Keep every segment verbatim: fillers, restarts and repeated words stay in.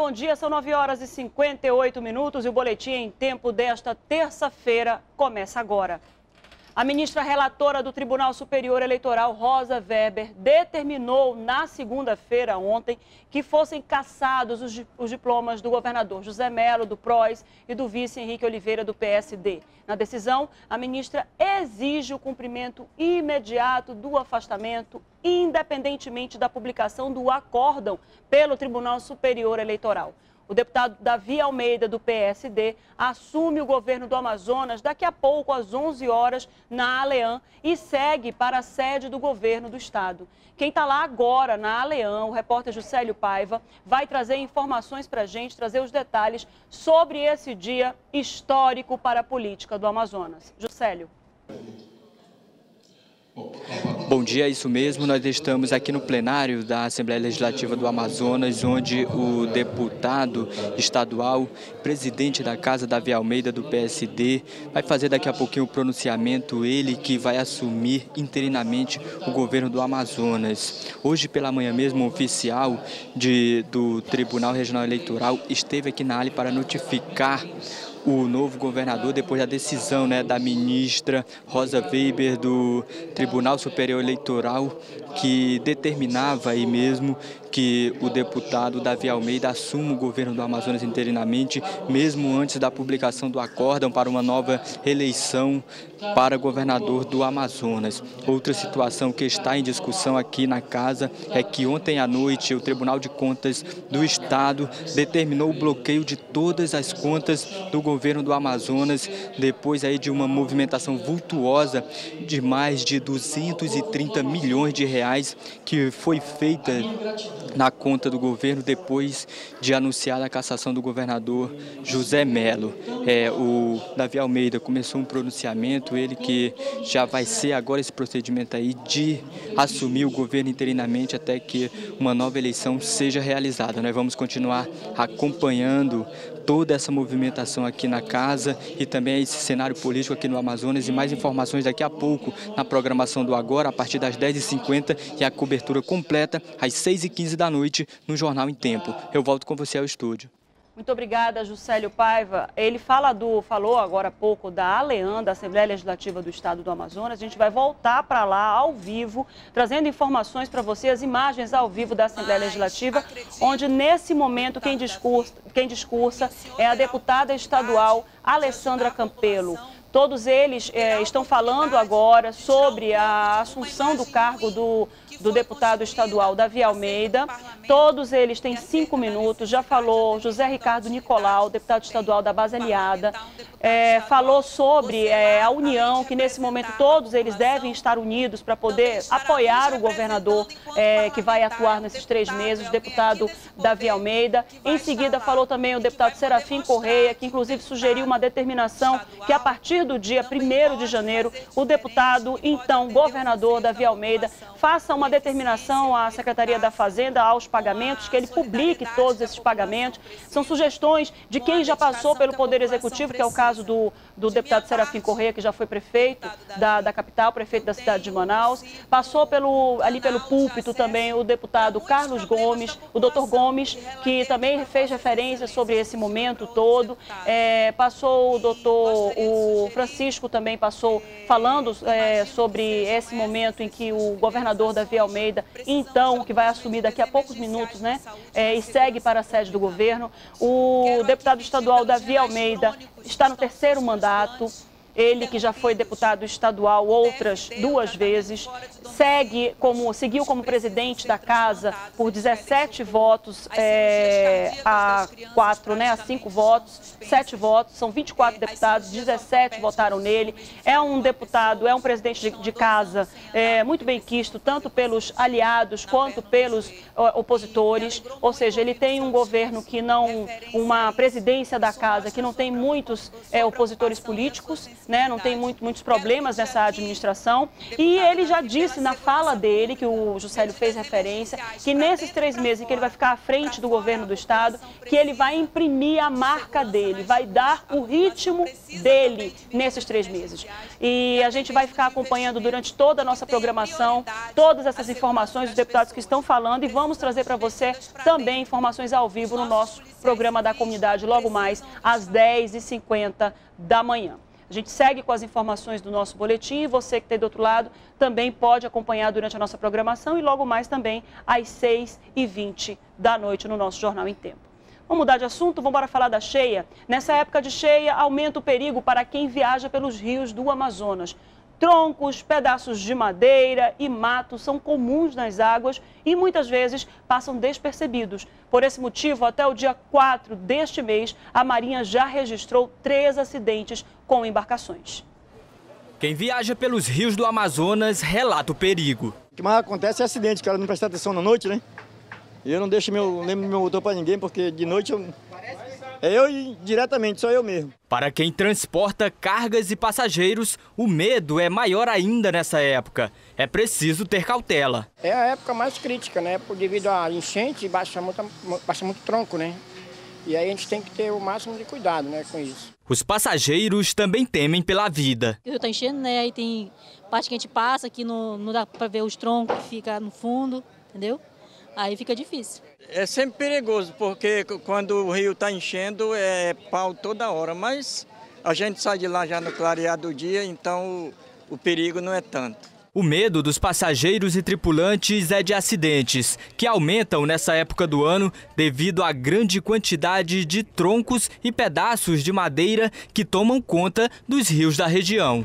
bom dia. São nove horas e cinquenta e oito minutos e o boletim em tempo desta terça-feira começa agora. A ministra relatora do Tribunal Superior Eleitoral, Rosa Weber, determinou na segunda-feira, ontem, que fossem cassados os, os diplomas do governador José Melo, do P R O S, e do vice Henrique Oliveira, do P S D. Na decisão, a ministra exige o cumprimento imediato do afastamento, independentemente da publicação do acórdão pelo Tribunal Superior Eleitoral. O deputado Davi Almeida, do P S D, assume o governo do Amazonas daqui a pouco, às onze horas, na Aleã, e segue para a sede do governo do estado. Quem está lá agora, na Aleã, o repórter Juscelio Paiva, vai trazer informações para a gente, trazer os detalhes sobre esse dia histórico para a política do Amazonas. Juscelio. Bom dia, é isso mesmo. Nós estamos aqui no plenário da Assembleia Legislativa do Amazonas, onde o deputado estadual, presidente da Casa, Davi Almeida, do P S D, vai fazer daqui a pouquinho o pronunciamento, ele que vai assumir interinamente o governo do Amazonas. Hoje pela manhã mesmo, um oficial de, do Tribunal Regional Eleitoral esteve aqui na A L I para notificar o novo governador depois da decisão, né, da ministra Rosa Weber do Tribunal Superior Eleitoral, que determinava aí mesmo que o deputado Davi Almeida assuma o governo do Amazonas interinamente, mesmo antes da publicação do acórdão para uma nova eleição para governador do Amazonas. Outra situação que está em discussão aqui na casa é que ontem à noite o Tribunal de Contas do Estado determinou o bloqueio de todas as contas do governo do Amazonas, depois aí de uma movimentação vultuosa de mais de duzentos e trinta milhões de reais que foi feita na conta do governo depois de anunciar a cassação do governador José Melo. É, o Davi Almeida começou um pronunciamento, ele que já vai ser agora esse procedimento aí de assumir o governo interinamente até que uma nova eleição seja realizada. Nós vamos continuar acompanhando toda essa movimentação aqui na casa e também esse cenário político aqui no Amazonas, e mais informações daqui a pouco na programação do Agora, a partir das dez e cinquenta, e a cobertura completa às seis e quinze da noite no Jornal em Tempo. Eu volto com você ao estúdio. Muito obrigada, Juscelio Paiva. Ele fala do, falou agora há pouco da Aleã, da Assembleia Legislativa do Estado do Amazonas. A gente vai voltar para lá ao vivo, trazendo informações para você, as imagens ao vivo da Assembleia Legislativa, onde nesse momento quem discursa, quem discursa é a deputada estadual Alessandra Campelo. Todos eles é, estão falando agora sobre a assunção do cargo do, do deputado estadual Davi Almeida. Todos eles têm cinco minutos. Já falou José Ricardo Nicolau, deputado estadual da Base Aliada, é, falou sobre é, a união, que nesse momento todos eles devem estar unidos para poder apoiar o governador é, que vai atuar nesses três meses, o deputado Davi Almeida. Em seguida falou também o deputado Serafim Correia, que inclusive sugeriu uma determinação que a partir do dia primeiro de janeiro, o deputado, então governador Davi Almeida, faça uma determinação à Secretaria da Fazenda, aos pagamentos, que ele publique todos esses pagamentos. São sugestões de quem já passou pelo Poder Executivo, que é o caso do, do deputado Serafim Correia, que já foi prefeito da, da capital, prefeito da cidade de Manaus. Passou pelo, ali pelo púlpito também o deputado Carlos Gomes, o doutor Gomes, que também fez referência sobre esse momento todo. É, passou o doutor o Francisco também passou falando é, sobre esse momento em que o governador Davi Almeida, então, que vai assumir daqui a poucos minutos, né, é, e segue para a sede do governo. O deputado estadual Davi Almeida está no terceiro mandato. Ele, que já foi deputado estadual outras duas vezes, segue como, seguiu como presidente da casa por dezessete votos é, a quatro, né, a cinco votos, sete votos, são vinte e quatro deputados, dezessete votaram nele. É um deputado, é um presidente de, de casa é, muito bem quisto, tanto pelos aliados quanto pelos ó, opositores, ou seja, ele tem um governo que não, uma presidência da casa que não tem muitos é, opositores políticos. né? Não tem muito, muitos problemas nessa administração. E ele já disse na fala dele, que o Juscelio fez referência, que nesses três meses em que ele vai ficar à frente do governo do estado, que ele vai imprimir a marca dele, vai dar o ritmo dele nesses três meses. E a gente vai ficar acompanhando durante toda a nossa programação, todas essas informações dos deputados que estão falando, e vamos trazer para você também informações ao vivo no nosso programa da comunidade logo mais às dez e cinquenta da manhã. A gente segue com as informações do nosso boletim e você que está do outro lado também pode acompanhar durante a nossa programação e logo mais também às seis e vinte da noite no nosso Jornal em Tempo. Vamos mudar de assunto, vamos embora falar da cheia. Nessa época de cheia, aumenta o perigo para quem viaja pelos rios do Amazonas. Troncos, pedaços de madeira e mato são comuns nas águas e muitas vezes passam despercebidos. Por esse motivo, até o dia quatro deste mês, a Marinha já registrou três acidentes com embarcações. Quem viaja pelos rios do Amazonas relata o perigo. O que mais acontece é acidente, o cara não presta atenção na noite, né? E eu não deixo meu, lembro meu motor para ninguém, porque de noite eu... É eu e diretamente, só eu mesmo. Para quem transporta cargas e passageiros, o medo é maior ainda nessa época. É preciso ter cautela. É a época mais crítica, né? Por devido à enchente, baixa muito, baixa muito tronco, né? E aí a gente tem que ter o máximo de cuidado, né, com isso. Os passageiros também temem pela vida. O rio está enchendo, né? Aí tem parte que a gente passa, que não, não dá para ver os troncos que fica no fundo, entendeu? Aí fica difícil. É sempre perigoso, porque quando o rio está enchendo é pau toda hora, mas a gente sai de lá já no clarear do dia, então o, o perigo não é tanto. O medo dos passageiros e tripulantes é de acidentes, que aumentam nessa época do ano devido à grande quantidade de troncos e pedaços de madeira que tomam conta dos rios da região.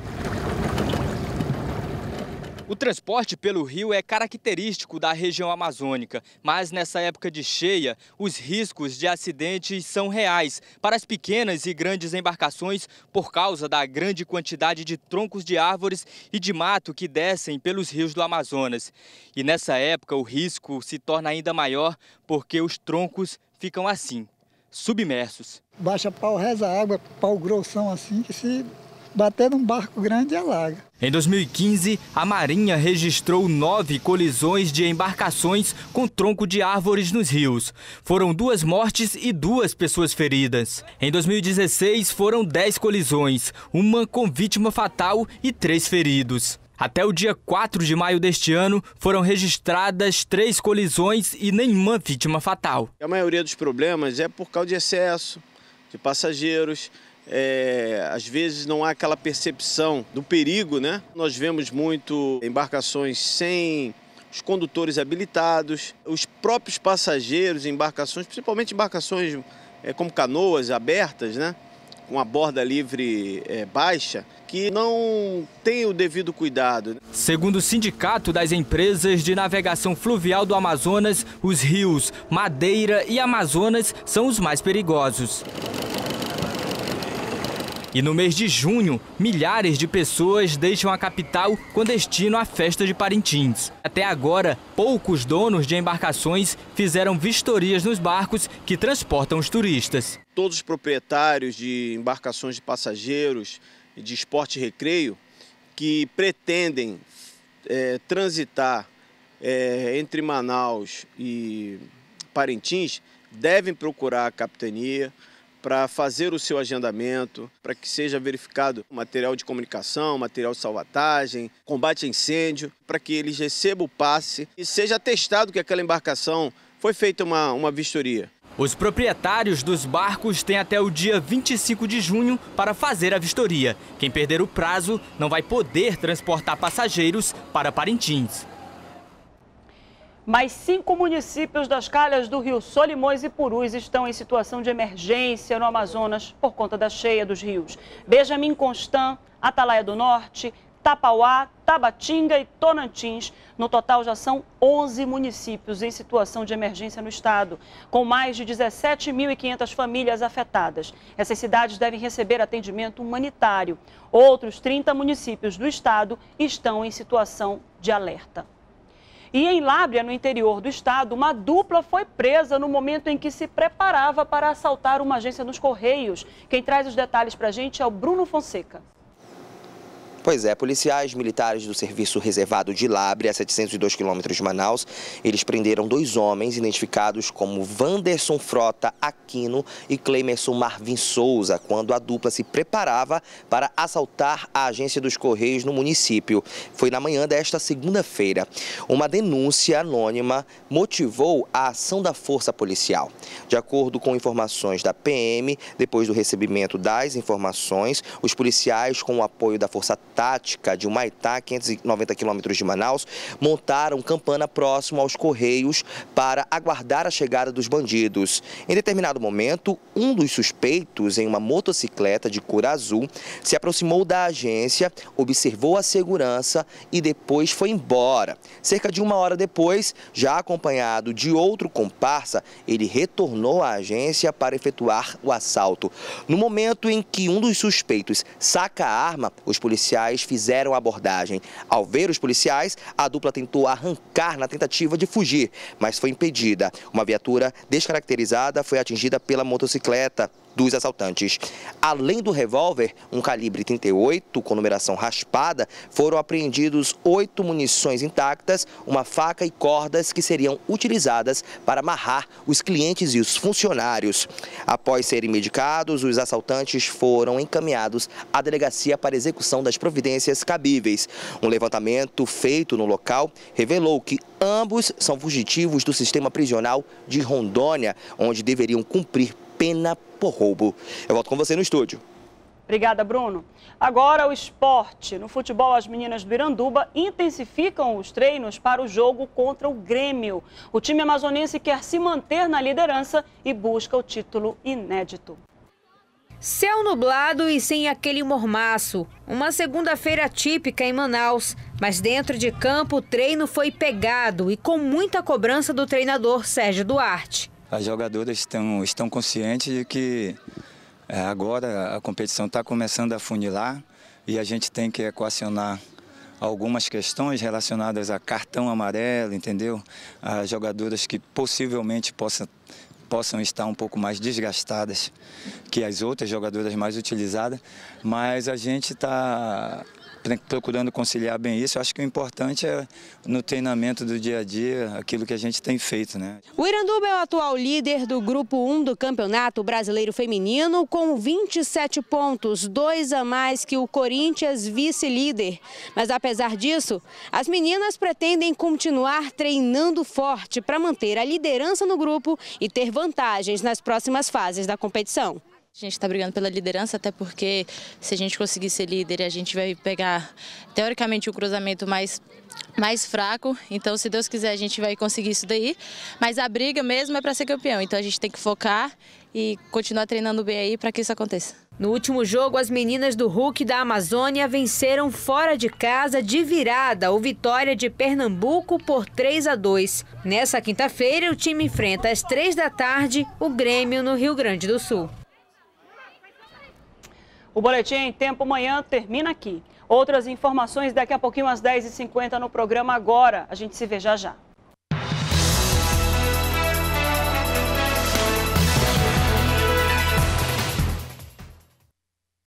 O transporte pelo rio é característico da região amazônica, mas nessa época de cheia, os riscos de acidentes são reais para as pequenas e grandes embarcações por causa da grande quantidade de troncos de árvores e de mato que descem pelos rios do Amazonas. E nessa época o risco se torna ainda maior porque os troncos ficam assim, submersos. Baixa pau, reza água, pau grossão assim, que se bater num barco grande alaga. Em dois mil e quinze, a Marinha registrou nove colisões de embarcações com tronco de árvores nos rios. Foram duas mortes e duas pessoas feridas. Em dois mil e dezesseis, foram dez colisões, uma com vítima fatal e três feridos. Até o dia quatro de maio deste ano, foram registradas três colisões e nenhuma vítima fatal. A maioria dos problemas é por causa de excesso de passageiros. É, às vezes não há aquela percepção do perigo, né? Nós vemos muito embarcações sem os condutores habilitados, os próprios passageiros em embarcações, principalmente embarcações é, como canoas abertas, né? Com a borda livre é, baixa, que não tem o devido cuidado. Segundo o Sindicato das Empresas de Navegação Fluvial do Amazonas, os rios Madeira e Amazonas são os mais perigosos. E no mês de junho, milhares de pessoas deixam a capital com destino à festa de Parintins. Até agora, poucos donos de embarcações fizeram vistorias nos barcos que transportam os turistas. Todos os proprietários de embarcações de passageiros, de esporte e recreio, que pretendem é, transitar é, entre Manaus e Parintins, devem procurar a capitania para fazer o seu agendamento, para que seja verificado material de comunicação, material de salvatagem, combate a incêndio, para que eles recebam o passe e seja atestado que aquela embarcação foi feita uma, uma vistoria. Os proprietários dos barcos têm até o dia vinte e cinco de junho para fazer a vistoria. Quem perder o prazo não vai poder transportar passageiros para Parintins. Mais cinco municípios das calhas do Rio Solimões e Purus estão em situação de emergência no Amazonas por conta da cheia dos rios. Benjamin Constant, Atalaia do Norte, Tapauá, Tabatinga e Tonantins. No total já são onze municípios em situação de emergência no estado, com mais de dezessete mil e quinhentas famílias afetadas. Essas cidades devem receber atendimento humanitário. Outros trinta municípios do estado estão em situação de alerta. E em Lábrea, no interior do estado, uma dupla foi presa no momento em que se preparava para assaltar uma agência nos Correios. Quem traz os detalhes para a gente é o Bruno Fonseca. Pois é, policiais militares do Serviço Reservado de Lábrea, a setecentos e dois quilômetros de Manaus, eles prenderam dois homens identificados como Wanderson Frota Aquino e Clemerson Marvin Souza, quando a dupla se preparava para assaltar a agência dos Correios no município. Foi na manhã desta segunda-feira. Uma denúncia anônima motivou a ação da Força Policial. De acordo com informações da P M, depois do recebimento das informações, os policiais, com o apoio da Força Tática de Humaitá, quinhentos e noventa quilômetros de Manaus, montaram campana próximo aos Correios para aguardar a chegada dos bandidos. Em determinado momento, um dos suspeitos, em uma motocicleta de cor azul, se aproximou da agência, observou a segurança e depois foi embora. Cerca de uma hora depois, já acompanhado de outro comparsa, ele retornou à agência para efetuar o assalto. No momento em que um dos suspeitos saca a arma, os policiais fizeram a abordagem. Ao ver os policiais, a dupla tentou arrancar na tentativa de fugir, mas foi impedida. Uma viatura descaracterizada foi atingida pela motocicleta dos assaltantes. Além do revólver, um calibre trinta e oito com numeração raspada, foram apreendidos oito munições intactas, uma faca e cordas que seriam utilizadas para amarrar os clientes e os funcionários. Após serem medicados, os assaltantes foram encaminhados à delegacia para execução das providências cabíveis. Um levantamento feito no local revelou que ambos são fugitivos do sistema prisional de Rondônia, onde deveriam cumprir pena por roubo. Eu volto com você no estúdio. Obrigada, Bruno. Agora o esporte. No futebol, as meninas do Iranduba intensificam os treinos para o jogo contra o Grêmio. O time amazonense quer se manter na liderança e busca o título inédito. Céu nublado e sem aquele mormaço. Uma segunda-feira típica em Manaus. Mas dentro de campo o treino foi pegado e com muita cobrança do treinador Sérgio Duarte. As jogadoras estão, estão conscientes de que é, agora a competição está começando a funilar e a gente tem que equacionar algumas questões relacionadas a cartão amarelo, entendeu? As jogadoras que possivelmente possam, possam estar um pouco mais desgastadas que as outras jogadoras mais utilizadas, mas a gente está procurando conciliar bem isso. Eu acho que o importante é no treinamento do dia a dia, aquilo que a gente tem feito, né? O Iranduba é o atual líder do grupo um do Campeonato Brasileiro Feminino com vinte e sete pontos, dois a mais que o Corinthians, vice-líder. Mas apesar disso, as meninas pretendem continuar treinando forte para manter a liderança no grupo e ter vantagens nas próximas fases da competição. A gente está brigando pela liderança, até porque se a gente conseguir ser líder, a gente vai pegar, teoricamente, o cruzamento mais, mais fraco. Então, se Deus quiser, a gente vai conseguir isso daí. Mas a briga mesmo é para ser campeão. Então, a gente tem que focar e continuar treinando bem aí para que isso aconteça. No último jogo, as meninas do Hulk da Amazônia venceram fora de casa de virada o Vitória de Pernambuco por três a dois. Nessa quinta-feira, o time enfrenta às três da tarde o Grêmio no Rio Grande do Sul. O Boletim em Tempo Manhã termina aqui. Outras informações daqui a pouquinho às dez e cinquenta no programa Agora. A gente se vê já já.